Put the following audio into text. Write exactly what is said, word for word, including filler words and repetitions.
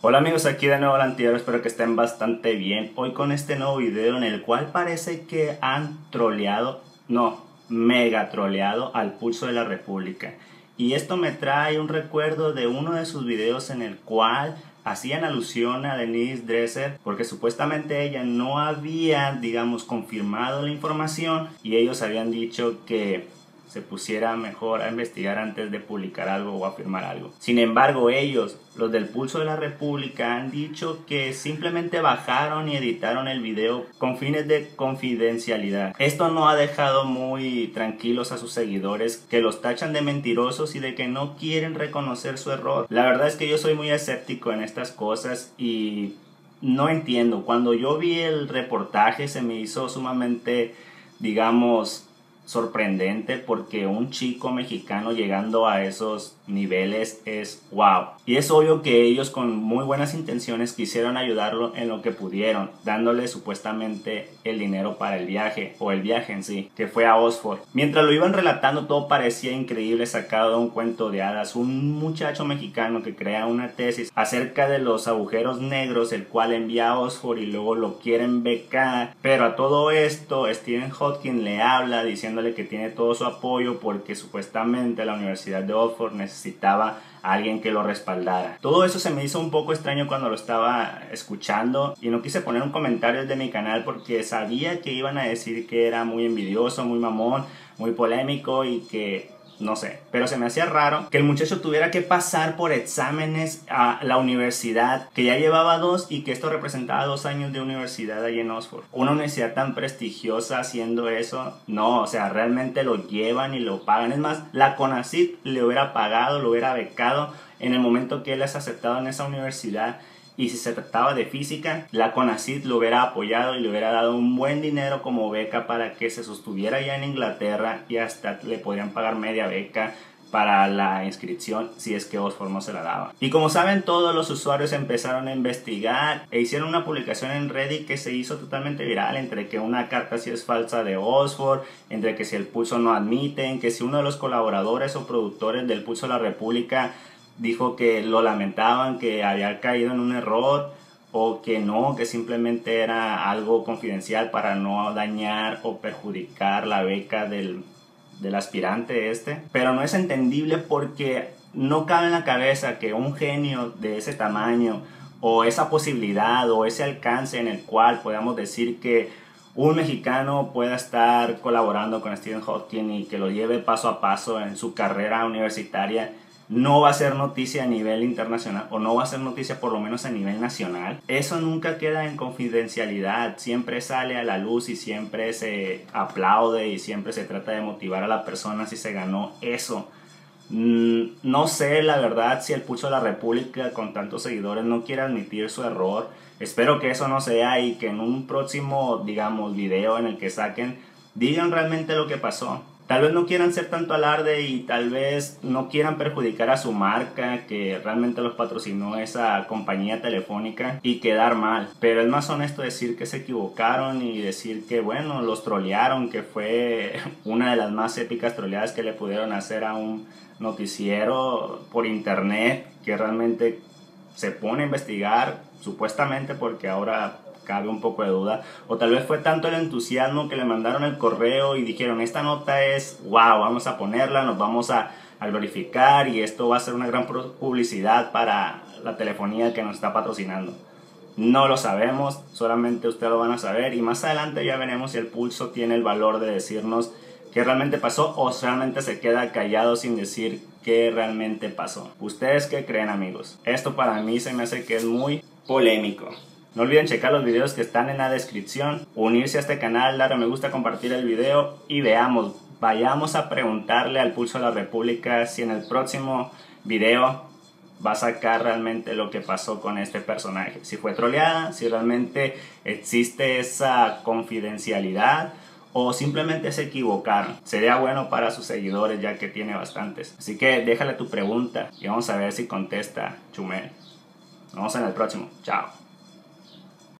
Hola amigos, aquí de nuevo el Antihéroe, espero que estén bastante bien. Hoy con este nuevo video en el cual parece que han troleado, no, mega troleado al Pulso de la República. Y esto me trae un recuerdo de uno de sus videos en el cual hacían alusión a Denise Dresser porque supuestamente ella no había, digamos, confirmado la información y ellos habían dicho que se pusiera mejor a investigar antes de publicar algo o afirmar algo. Sin embargo, ellos, los del Pulso de la República, han dicho que simplemente bajaron y editaron el video con fines de confidencialidad. Esto no ha dejado muy tranquilos a sus seguidores, que los tachan de mentirosos y de que no quieren reconocer su error. La verdad es que yo soy muy escéptico en estas cosas y no entiendo. Cuando yo vi el reportaje se me hizo sumamente, digamos, sorprendente, porque un chico mexicano llegando a esos niveles es wow. Y es obvio que ellos con muy buenas intenciones quisieron ayudarlo en lo que pudieron, dándole supuestamente el dinero para el viaje, o el viaje en sí, que fue a Oxford. Mientras lo iban relatando todo parecía increíble, sacado de un cuento de hadas. Un muchacho mexicano que crea una tesis acerca de los agujeros negros, el cual envía a Oxford y luego lo quieren becar. Pero a todo esto Stephen Hawking le habla diciendo que tiene todo su apoyo porque supuestamente la Universidad de Oxford necesitaba a alguien que lo respaldara. Todo eso se me hizo un poco extraño cuando lo estaba escuchando y no quise poner un comentario de mi canal porque sabía que iban a decir que era muy envidioso, muy mamón, muy polémico y que no sé, pero se me hacía raro que el muchacho tuviera que pasar por exámenes a la universidad, que ya llevaba dos y que esto representaba dos años de universidad ahí en Oxford. Una universidad tan prestigiosa haciendo eso, no, o sea, realmente lo llevan y lo pagan. Es más, la CONACYT le hubiera pagado, lo hubiera becado en el momento que él es aceptado en esa universidad. Y si se trataba de física, la CONACYT lo hubiera apoyado y le hubiera dado un buen dinero como beca para que se sostuviera ya en Inglaterra, y hasta le podrían pagar media beca para la inscripción si es que Oxford no se la daba. Y como saben, todos los usuarios empezaron a investigar e hicieron una publicación en Reddit que se hizo totalmente viral, entre que una carta sí es falsa de Oxford, entre que si el Pulso no admiten, que si uno de los colaboradores o productores del Pulso de la República dijo que lo lamentaban, que había caído en un error, o que no, que simplemente era algo confidencial para no dañar o perjudicar la beca del, del aspirante este. Pero no es entendible porque no cabe en la cabeza que un genio de ese tamaño, o esa posibilidad, o ese alcance en el cual podamos decir que un mexicano pueda estar colaborando con Stephen Hawking y que lo lleve paso a paso en su carrera universitaria, no va a ser noticia a nivel internacional, o no va a ser noticia por lo menos a nivel nacional. Eso nunca queda en confidencialidad, siempre sale a la luz y siempre se aplaude y siempre se trata de motivar a la persona si se ganó eso. No sé la verdad si el Pulso de la República, con tantos seguidores, no quiere admitir su error. Espero que eso no sea y que en un próximo, digamos, video en el que saquen, digan realmente lo que pasó. Tal vez no quieran ser tanto alarde y tal vez no quieran perjudicar a su marca, que realmente los patrocinó esa compañía telefónica, y quedar mal. Pero es más honesto decir que se equivocaron y decir que, bueno, los trolearon, que fue una de las más épicas troleadas que le pudieron hacer a un noticiero por internet, que realmente se pone a investigar, supuestamente, porque ahora cabe un poco de duda, o tal vez fue tanto el entusiasmo que le mandaron el correo y dijeron, esta nota es wow, vamos a ponerla, nos vamos a, a glorificar y esto va a ser una gran publicidad para la telefonía que nos está patrocinando. No lo sabemos, solamente ustedes lo van a saber, y más adelante ya veremos si el Pulso tiene el valor de decirnos qué realmente pasó, o realmente se queda callado sin decir qué realmente pasó. ¿Ustedes qué creen, amigos? Esto para mí se me hace que es muy polémico. No olviden checar los videos que están en la descripción, unirse a este canal, darle me gusta, compartir el video y veamos, vayamos a preguntarle al Pulso de la República si en el próximo video va a sacar realmente lo que pasó con este personaje. Si fue troleada, si realmente existe esa confidencialidad o simplemente se equivocaron. Sería bueno para sus seguidores ya que tiene bastantes. Así que déjale tu pregunta y vamos a ver si contesta Chumel. Nos vemos en el próximo. Chao.